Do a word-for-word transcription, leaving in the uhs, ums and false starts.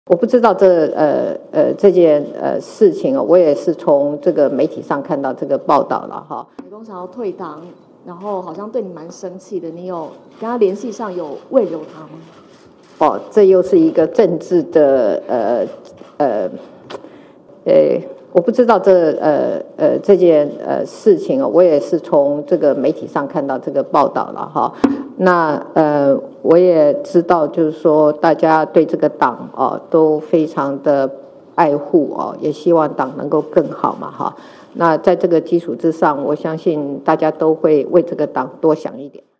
我不知道这呃呃这件呃事情哦，我也是从这个媒体上看到这个报道了哈。 海公想要退党，然后好像对你蛮生气的，你有跟他联系上，有慰柔他吗？ 哦，这又是一个政治的呃呃呃，我不知道这呃呃这件呃事情哦，我也是从这个媒体上看到这个报道了哈。那呃，我也知道，就是说大家对这个党哦都非常的爱护哦，也希望党能够更好嘛哈。那在这个基础之上，我相信大家都会为这个党多想一点。